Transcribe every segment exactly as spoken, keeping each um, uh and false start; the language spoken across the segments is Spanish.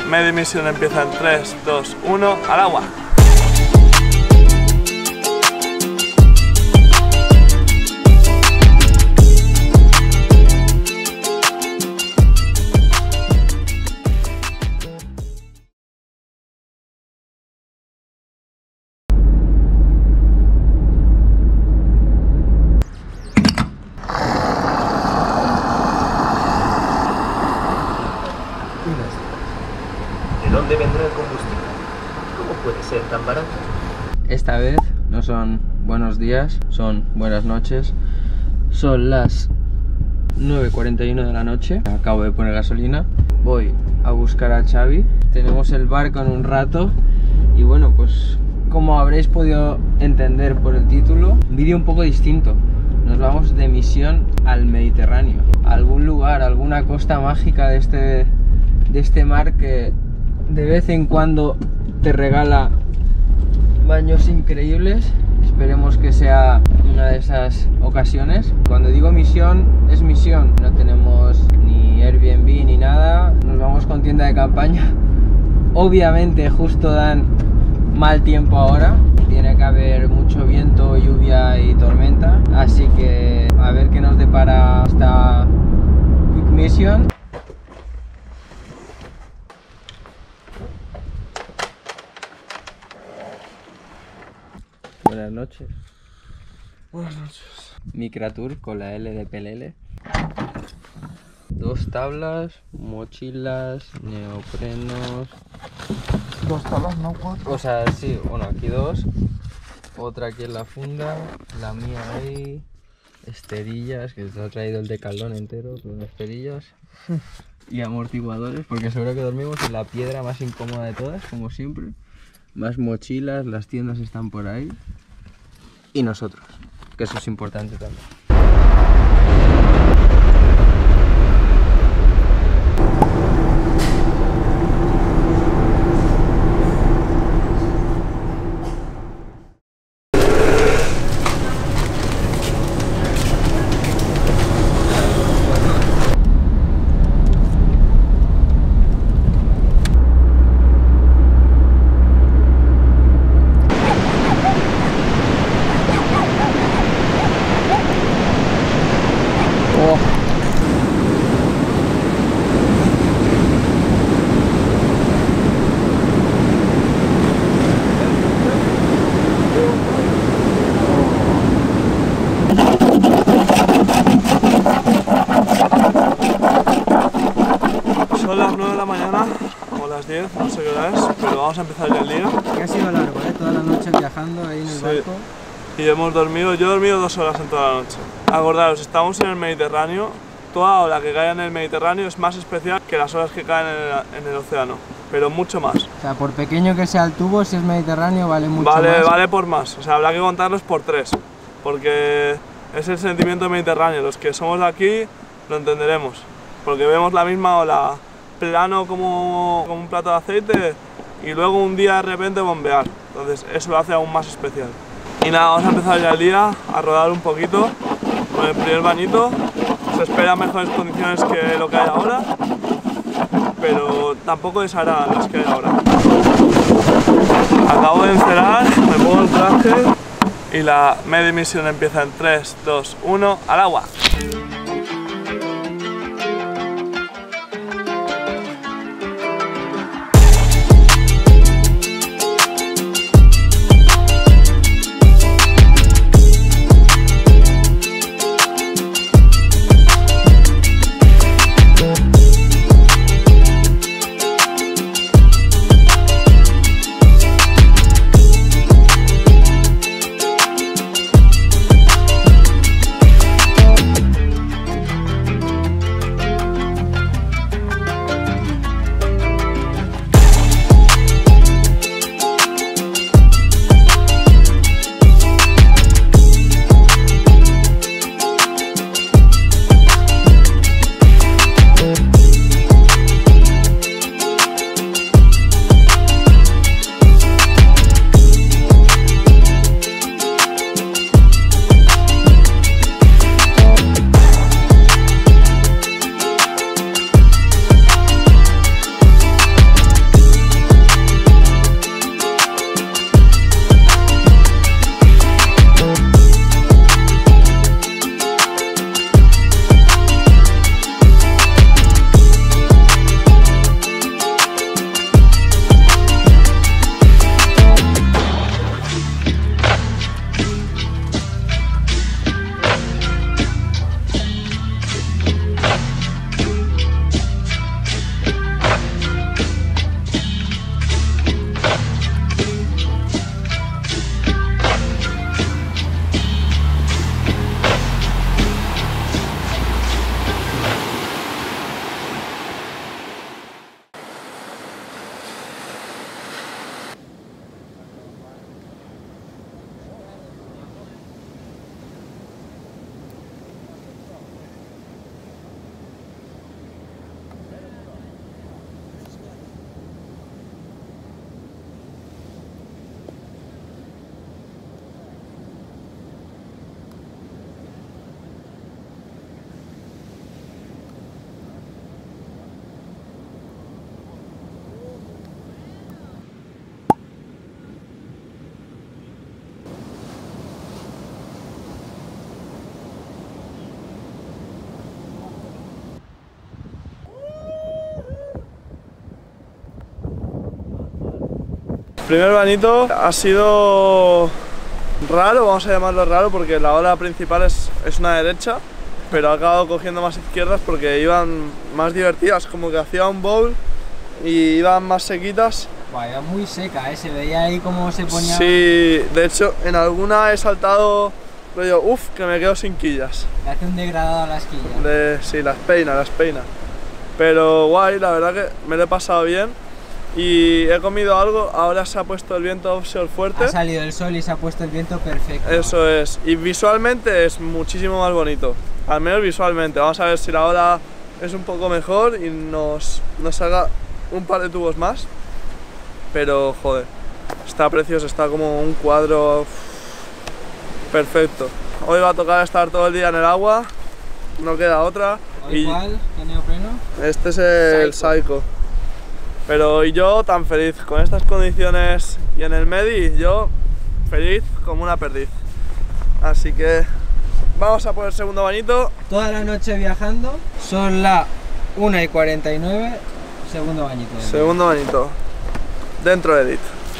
media misión empieza en tres, dos, uno, al agua. ¿De dónde vendrá el combustible? ¿Cómo puede ser tan barato? Esta vez no son buenos días, son buenas noches. Son las nueve cuarenta y uno de la noche. Acabo de poner gasolina. Voy a buscar a Xavi. Tenemos el barco en un rato. Y bueno, pues como habréis podido entender por el título, un vídeo un poco distinto. Nos vamos de misión al Mediterráneo, a algún lugar, a alguna costa mágica de este, de este mar que de vez en cuando te regala baños increíbles. Esperemos que sea una de esas ocasiones. Cuando digo misión, es misión. No tenemos ni Airbnb ni nada. Nos vamos con tienda de campaña. Obviamente justo dan mal tiempo ahora. Tiene que haber mucho viento, lluvia y tormenta. Así que a ver qué nos depara esta quick mission. Buenas noches. Buenas noches. Micratour con la L de P L L. Dos tablas, mochilas, neoprenos. Dos tablas, no cuatro. O sea, sí, bueno, aquí dos. Otra aquí en la funda. La mía ahí. Esterillas, que se ha traído el decaldón entero con esterillas. Y amortiguadores, porque seguro que dormimos en la piedra más incómoda de todas, como siempre. Más mochilas, las tiendas están por ahí. Y nosotros, que eso es importante también. Son las nueve de la mañana, o las diez, no sé qué hora es, pero vamos a empezar ya el día. Que ha sido largo, ¿eh? Toda la noche viajando ahí en el Sí. barco. Y hemos dormido, yo he dormido dos horas en toda la noche. Acordaros, estamos en el Mediterráneo. Toda ola que cae en el Mediterráneo es más especial que las olas que caen en el, en el océano, pero mucho más. O sea, por pequeño que sea el tubo, si es Mediterráneo vale mucho Vale, más. vale por más, o sea, habrá que contarlos por tres, porque es el sentimiento mediterráneo. Los que somos de aquí lo entenderemos, porque vemos la misma ola plano como, como un plato de aceite y luego un día de repente bombear. Entonces eso lo hace aún más especial. Y nada, vamos a empezar ya el día a rodar un poquito con el primer bañito. Se espera mejores condiciones que lo que hay ahora, pero tampoco desagradan las que hay ahora. Acabo de encerar, me pongo el traje y la media misión empieza en tres, dos, uno, al agua. Primer bañito ha sido raro, vamos a llamarlo raro, porque la ola principal es, es una derecha, pero ha acabado cogiendo más izquierdas porque iban más divertidas, como que hacía un bowl y iban más sequitas. Buah, iba muy seca, ¿eh? Se veía ahí cómo se ponía... Sí, de hecho en alguna he saltado, rollo, uff, que me quedo sin quillas. Le hace un degradado a las quillas. De, sí, las peina, las peina. Pero guay, la verdad que me lo he pasado bien. Y he comido algo, ahora se ha puesto el viento offshore fuerte. Ha salido el sol y se ha puesto el viento perfecto. Eso es, y visualmente es muchísimo más bonito, al menos visualmente. Vamos a ver si la ola es un poco mejor y nos, nos salga un par de tubos más. Pero joder, está precioso, está como un cuadro uff, perfecto. Hoy va a tocar estar todo el día en el agua, no queda otra. ¿Hoy cuál? ¿Qué neopreno? Este es el Psycho. Pero y yo tan feliz, con estas condiciones y en el Medi, yo feliz como una perdiz. Así que vamos a por el segundo bañito. Toda la noche viajando, son las una y cuarenta y nueve, segundo bañito. Segundo bañito, dentro de Edith.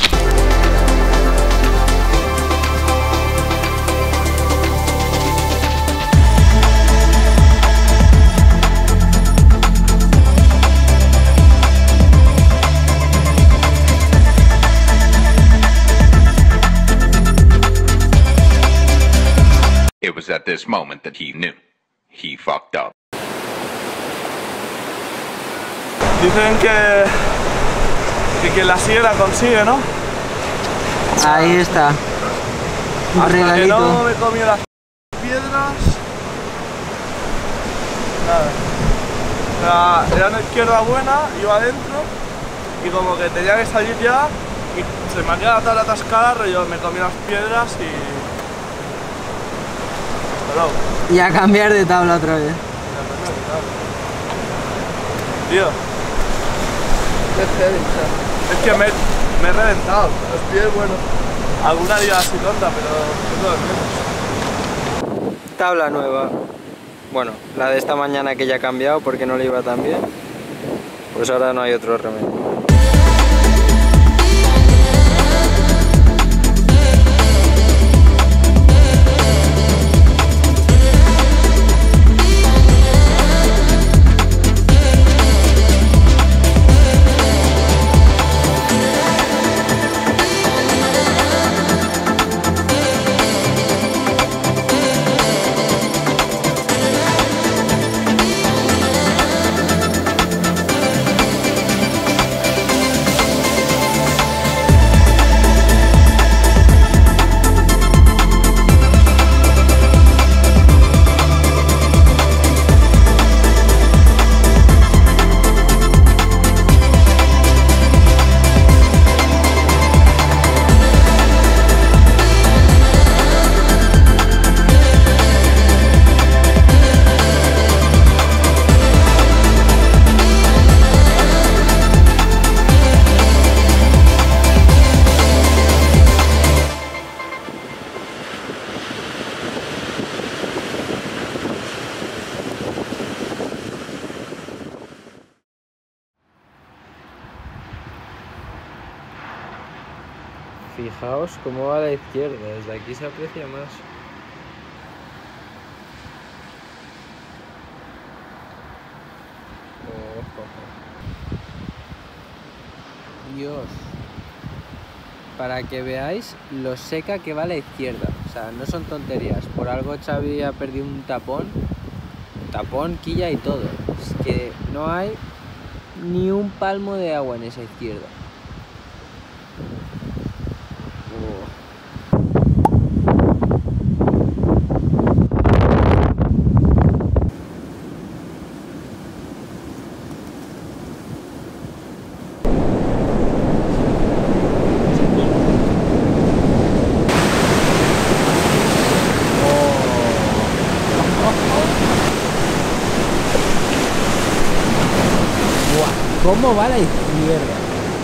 It was at this moment that he knew. He fucked up. Dicen que, que quien la sigue la consigue, ¿no? Ahí está. Un Hasta regalito. que no me comí las piedras. Nada. O sea, era una izquierda buena, iba adentro y como que tenía que salir ya y se me ha quedado toda la atascada, rollo, me comí las piedras y... Y a cambiar de tabla otra vez. Tío, es que me, me he reventado, los pies, bueno, alguna día así tonta, pero es lo de menos. Tabla nueva. Bueno, la de esta mañana que ya ha cambiado porque no le iba tan bien. Pues ahora no hay otro remedio. Fijaos cómo va a la izquierda, desde aquí se aprecia más. Oh, Dios. Para que veáis lo seca que va a la izquierda. O sea, no son tonterías. Por algo Xavi ha perdido un tapón. Tapón, quilla y todo. Es que no hay ni un palmo de agua en esa izquierda. ¿Cómo va la izquierda?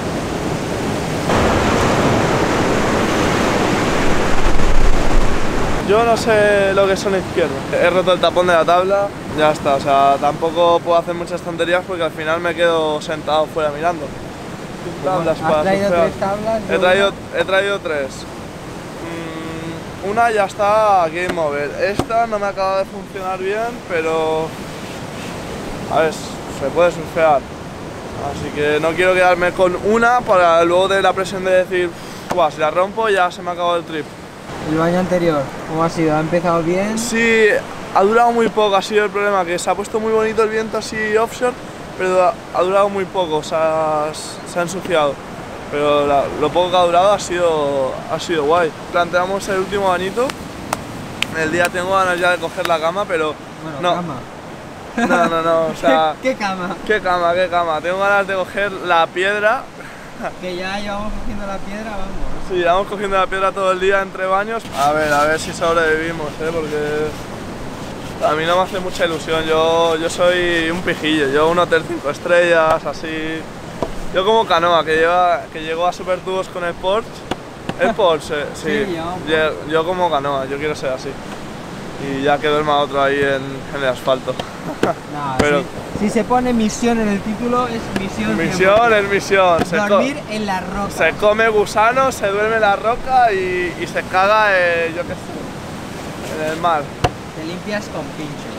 Yo no sé lo que son izquierdas. He roto el tapón de la tabla, ya está. O sea, tampoco puedo hacer muchas tonterías porque al final me quedo sentado fuera mirando. tablas ¿Has para traído surfear. tres tablas? He traído, he traído tres. Mm, una ya está game over. Esta no me acaba de funcionar bien, pero a ver, se puede surfear. Así que no quiero quedarme con una para luego tener la presión de decir, guau, si la rompo ya se me acabó el trip. ¿El baño anterior cómo ha sido? ¿Ha empezado bien? Sí, ha durado muy poco, ha sido el problema, que se ha puesto muy bonito el viento así offshore, pero ha, ha durado muy poco, se ha, se ha ensuciado. Pero la, lo poco que ha durado ha sido, ha sido guay. Planteamos el último bañito. El día tengo ganas ya de coger la cama, pero Bueno, no. cama. No, no, no, o sea, ¿Qué, ¿Qué cama? qué cama, qué cama. Tengo ganas de coger la piedra. Que ya llevamos cogiendo la piedra, vamos. Sí, llevamos cogiendo la piedra todo el día entre baños. A ver, a ver si sobrevivimos, ¿eh? Porque a mí no me hace mucha ilusión. Yo, yo soy un pijillo, yo un hotel cinco estrellas, así. Yo como Canoa, que, lleva, que llegó a Supertubos con el Porsche. El Porsche, sí. Sí, yo, yo, yo como Canoa, yo quiero ser así. Y ya que duerma otro ahí en, en el asfalto. No, Pero- si, si se pone misión en el título, es misión. Misión es misión. Se co- Dormir en la roca. Se come gusano, se duerme en la roca y, y se caga, eh, yo qué sé, en el mar. Te limpias con pinchos.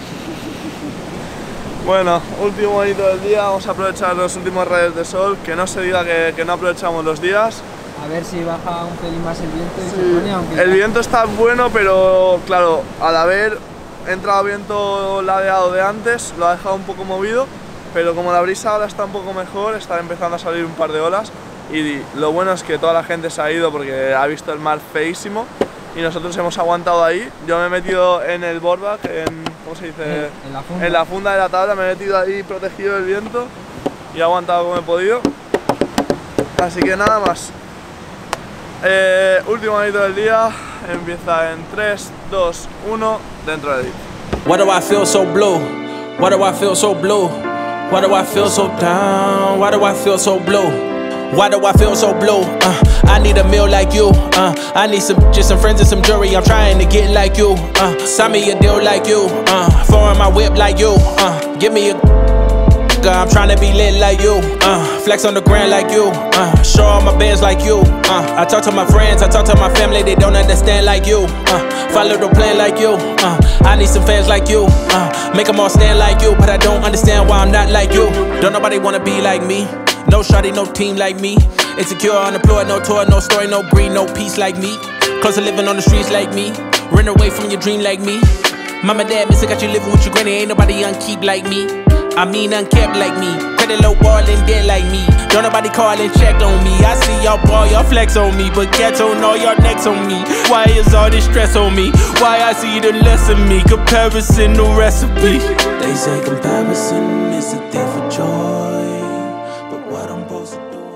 Bueno, último bonito del día, vamos a aprovechar los últimos rayos de sol, que no se diga que, que no aprovechamos los días. A ver si baja un pelín más el viento y se pone, aunque El viento está bueno, pero claro, al haber entrado viento ladeado de antes, lo ha dejado un poco movido, pero como la brisa ahora está un poco mejor, están empezando a salir un par de olas y lo bueno es que toda la gente se ha ido porque ha visto el mar feísimo y nosotros hemos aguantado ahí. Yo me he metido en el boardback, en, ¿cómo se dice? En- en la funda. En la funda de la tabla, me he metido ahí protegido del viento y he aguantado como he podido. Así que nada más. Eh, último bonito del día, empieza en tres, dos, uno, dentro de Deep. Why do I feel so blue? Why do I feel so blue? Why do I feel so down? Why do I feel so blue? Why do I feel so blue? Uh, I need a meal like you. Uh, I need some just some friends and some jewelry. I'm trying to get like you. Uh, sign me a deal like you. Uh, foreign my whip like you. Uh, give me a I'm trying to be lit like you, uh, flex on the ground like you, uh, show all my bands like you, uh, I talk to my friends, I talk to my family, they don't understand like you, uh, follow the plan like you, uh, I need some fans like you, uh, make them all stand like you, but I don't understand why I'm not like you, don't nobody wanna be like me, no shawty, no team like me, insecure, unemployed, no tour, no story, no breed, no peace like me, close to living on the streets like me, run away from your dream like me, mama, dad, miss, I got you living with your granny, ain't nobody on keep like me. I mean unkept like me, credit low ball and dead like me. Don't nobody call and check on me. I see y'all ball, y'all flex on me, but cats on all y'all necks on me. Why is all this stress on me? Why I see the less of me? Comparison, no recipe. They say comparison is a thief of joy, but what I'm supposed to do?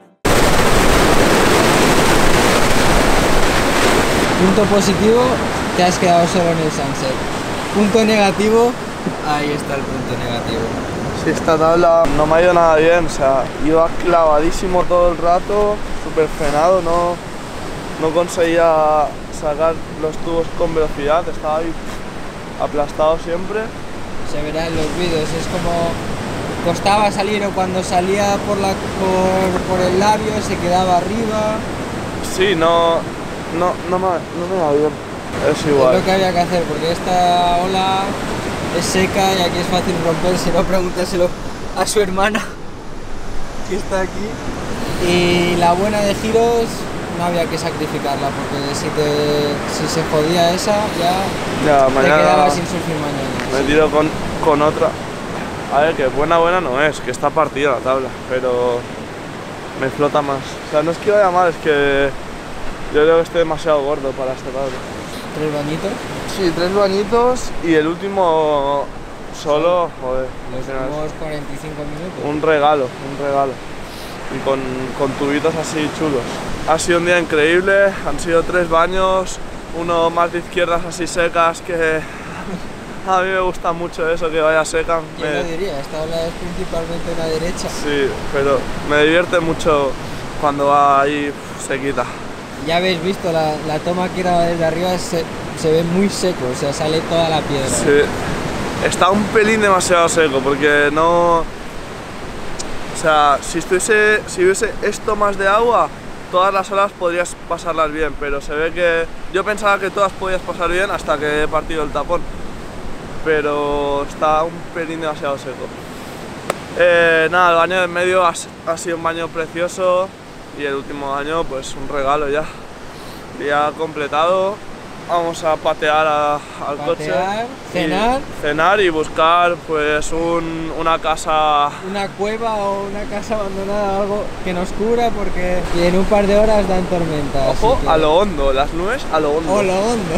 punto positivo, te has quedado solo en el sunset. Punto negativo, ahí está el punto negativo. Sí, esta tabla no me ha ido nada bien, o sea, iba clavadísimo todo el rato, súper frenado, no, no conseguía sacar los tubos con velocidad, estaba ahí aplastado siempre. Se verá en los vídeos, es como costaba salir o cuando salía por, la, por, por el labio se quedaba arriba. Sí, no, no, no, me, no me va bien, es Es igual. lo que había que hacer, porque esta ola es seca y aquí es fácil romper, si no pregúntaselo a su hermana que está aquí. Y la buena de giros no había que sacrificarla, porque si, te, si se jodía esa ya Ya, te mañana quedabas sin surfing mañana. me tiro con, con otra. A ver, que buena buena no es, que está partida la tabla, pero me flota más. O sea, no es que vaya mal, es que yo creo que estoy demasiado gordo para esta tabla. Tres bañitos, Sí, tres bañitos y el último solo, joder, los al final es últimos cuarenta y cinco minutos. un regalo, un regalo. Y con, con tubitos así chulos. Ha sido un día increíble, han sido tres baños, uno más de izquierdas así secas que a mí me gusta mucho eso, que vaya seca. ¿Quién Me- lo diría? Esta ola es principalmente una derecha. Sí, pero me divierte mucho cuando va ahí sequita. Ya habéis visto, la, la toma que era desde arriba se, se ve muy seco, o sea, sale toda la piedra. Sí, está un pelín demasiado seco porque no... O sea, si estuviese, si hubiese esto más de agua, todas las olas podrías pasarlas bien, pero se ve que yo pensaba que todas podías pasar bien hasta que he partido el tapón, pero está un pelín demasiado seco. Eh, nada, el baño de en medio ha, ha sido un baño precioso y el último baño pues un regalo ya, ya completado. Vamos a patear a, al Patear, coche, cenar. y cenar y buscar pues un, una casa. Una cueva o una casa abandonada, algo que nos cubra porque en un par de horas dan tormenta. Ojo, así que... a lo hondo, las nubes a lo hondo. ¡Oh, lo hondo!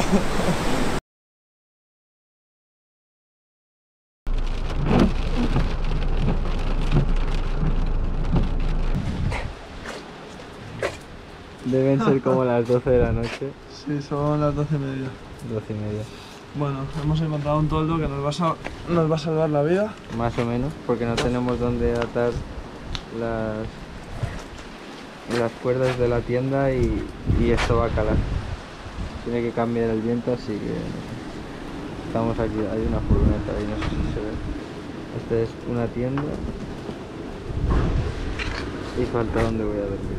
Deben ser como las doce de la noche. Sí, son las doce y media. doce y media. Bueno, hemos encontrado un toldo que nos va a, sal nos va a salvar la vida. Más o menos, porque no tenemos donde atar las, las cuerdas de la tienda y, y esto va a calar. Tiene que cambiar el viento, así que no sé. Estamos aquí, hay una furgoneta ahí, no sé si se ve. Esta es una tienda y falta donde voy a dormir.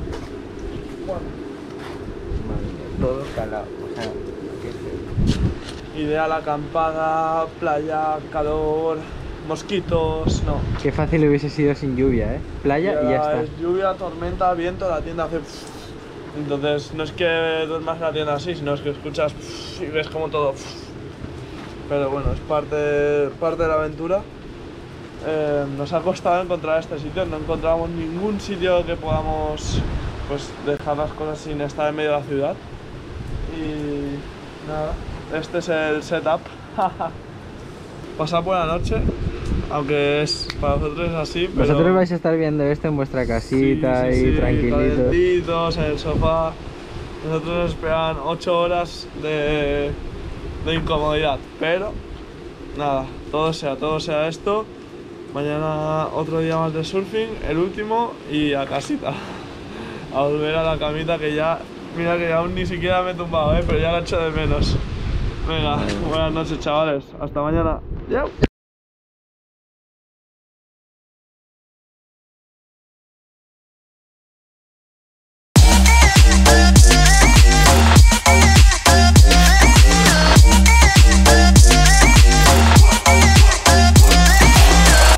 Madre mía, todo calado, o sea, qué feo. Ideal acampada, playa, calor, mosquitos, no. Qué fácil hubiese sido sin lluvia, ¿eh? Playa y ya está. Es lluvia, tormenta, viento, la tienda hace... Entonces no es que duermas en la tienda así, sino es que escuchas y ves como todo... Pero bueno, es parte, parte de la aventura. Eh, nos ha costado encontrar este sitio, no encontramos ningún sitio que podamos pues, dejar las cosas sin estar en medio de la ciudad. Y nada, este es el setup. Pasar buena noche, aunque es para vosotros es así. Pero... Vosotros vais a estar viendo esto en vuestra casita sí, sí, y sí, tranquilitos. calentitos en el sofá. Nosotros nos esperan ocho horas de, de incomodidad, pero nada, todo sea, todo sea esto. Mañana otro día más de surfing, el último, y a casita. A volver a la camita que ya, mira que aún ni siquiera me he tumbado, ¿eh? Pero ya la echo de menos. Venga, buenas noches chavales, hasta mañana. Yau.